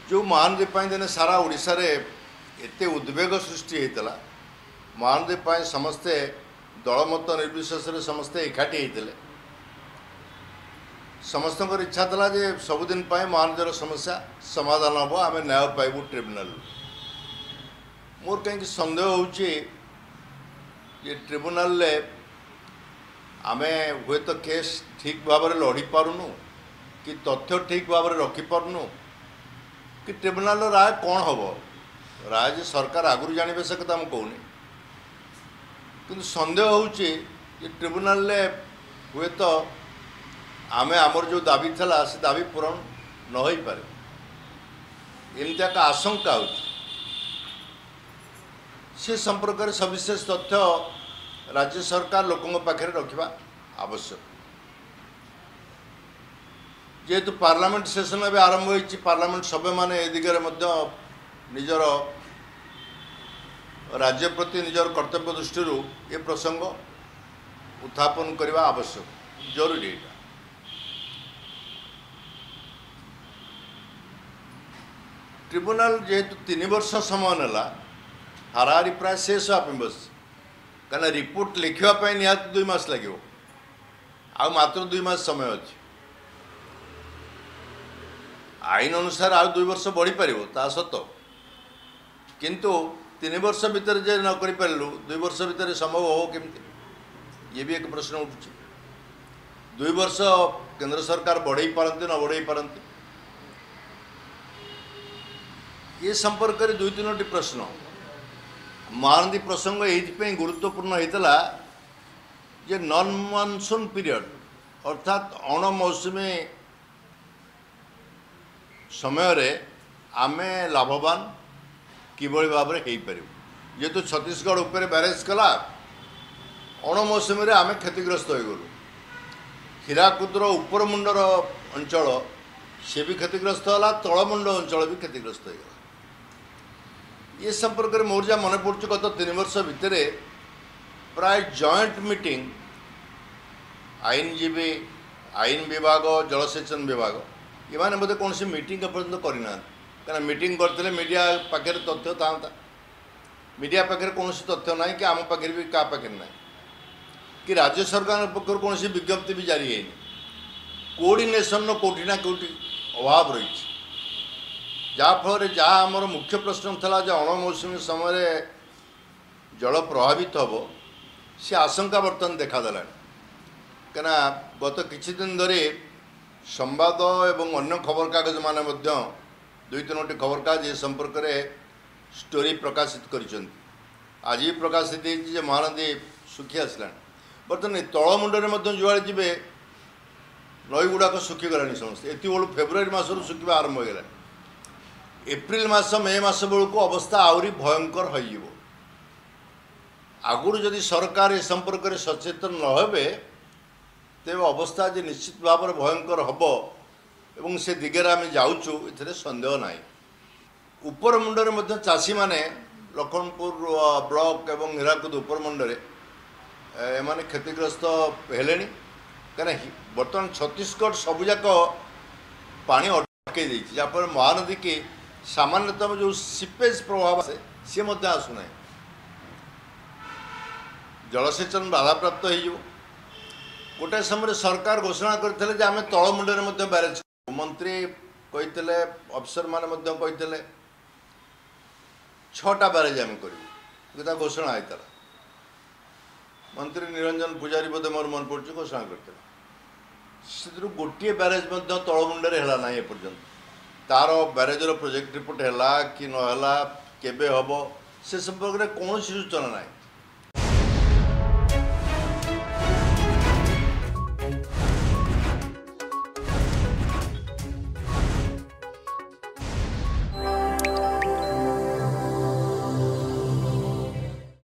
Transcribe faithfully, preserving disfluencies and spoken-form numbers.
जो महानदी दिन सारा ओडिशा रे एते उद्वेग सृष्टि होता महानदी समस्ते दलमत निर्विशेष समस्ते एकाठी होते समस्त इच्छा था जे सबुदिन महानदीर समस्या समाधान हम आम न्याय पाइबू ट्रिब्यूनल मोर कहीं सन्देह हो ट्रिब्यूनल आम हे तो केस ठीक भाव में लड़ी पारूनु कि तथ्य ठीक भाव में रखिपारूनु कि ट्रिब्यूनल राय कौन हम राय जे सरकार आगु जानवे से कथा मुझे कहूनी कि सन्देह हो ट्रिब्यूनल हे तो आम आमर जो दाबी था से दाबी पूरण न हो पारे एमती एक आशंका हो से संपर्क में सविशेष तथ्य राज्य सरकार लोकों पाखे रखा आवश्यक जेहेतु पार्लियामेंट सेशन में आरंभ हो पार्लियामेंट सभ्य माने ए दिगरे निजर राज्य प्रति निजर कर्तव्य दृष्टि ये प्रसंग उत्थापन करने आवश्यक जरूरी है। ट्रिब्यूनल जेहेतु तीन वर्ष समय नाला हाराहारी प्राय शेष हाँपी बस कहीं रिपोर्ट लिखापी निहत दुई मास लगे आ मात्र दुई मास समय अच्छी आईन अनुसार आ दुई वर्ष बढ़ी पार ता सत किंतु तीन वर्ष भितर जे न कर पारू दुई वर्ष भितर संभव हो केमती ये भी एक प्रश्न उठुची दुई वर्ष केंद्र सरकार बढ़ई पारती न बढ़ई पारती ये संपर्क में दुई तीन प्रश्न महानदी प्रसंग ये गुरुत्वपूर्ण होता जे नॉन मानसून पीरियड अर्थात अण मौसुमी समय रे आमे लाभवान किभली भाव में हो पार जेहेतु छत्तीसगढ़ उपर बैरेज कला अण मौसुमी आमे क्षतिग्रस्त हो गलु हीराकुदर उपरमुंडर अंचल सी भी क्षतिग्रस्त है तलमुंड अंचल भी क्षतिग्रस्त हो ये संपर्क में मोर जहाँ मन पड़े गत तीन वर्ष भितर प्राय जॉइंट मीटिंग आईनजीवी आईन विभाग जलसेचन विभाग ये मैंने बोधे कौन सी मीटिंग एपर्तंत करना क्या मीटिंग करते मीडिया पाखे तथ्य था मीडिया पाखे कौन तथ्य ना कि आम पाखे भी क्या पाखे ना कि राज्य सरकार पक्ष कौन सी विज्ञप्ति भी जारी है कोऑर्डिनेशन कोठी ना कोठी अभाव रही जहाँफल जहाँ आमर मुख्य प्रश्न था जो अण मौसुमी समय जल प्रभावित हम सी आशंका बर्तमान देखादेला क्या गत किछि दिन धरी संवाद एवं अन्य खबर कागज माने दुई तीन खबर कागज ये संपर्क में स्टोरी प्रकाशित कर आज भी प्रकाशित हो महानदी सुखी आसला बर्तमान तलमुंडे जुआड़े जी नई गुड़ाक सुखीगला समस्त ये बेलू फेब्रुआरी मसरू सुखा आरंभ हो गला एप्रिल मास मे मास बेलू अवस्था आहरी भयंकर हो आगुरी जदि सरकार ए संपर्क में सचेतन न हे तेज अवस्था जे निश्चित भाव में भयंकर हम एवं से दिगरे आम जाऊँ ए सन्देह ना उपर मुंडे चाषी माने लखनपुर ब्लॉक एवं हीराकुद उपर मुंडे एमाने क्षतिग्रस्त हेले कहीं बर्तमान छत्तीसगढ़ सबुजाक पानी अटकई देती जहाँफल महानदी की सामान्यतम जो सीपेज प्रभाव से सी आसुना जलसेचन बाधाप्राप्त हो गोटे समय सरकार घोषणा करते आम तलमुंडे बैरेज मंत्री कहते अफिसर मैंने छटा बैरेज आम कर घोषणा होता मंत्री निरंजन पुजारी बोधे मोर मन पड़े घोषणा करते से गोटे बैरेज तलमुंडे है ना एपर्यंत तार बैरेजर प्रोजेक्ट रिपोर्ट है कि नहला केबे हम से संपर्क में कौन सूचना ना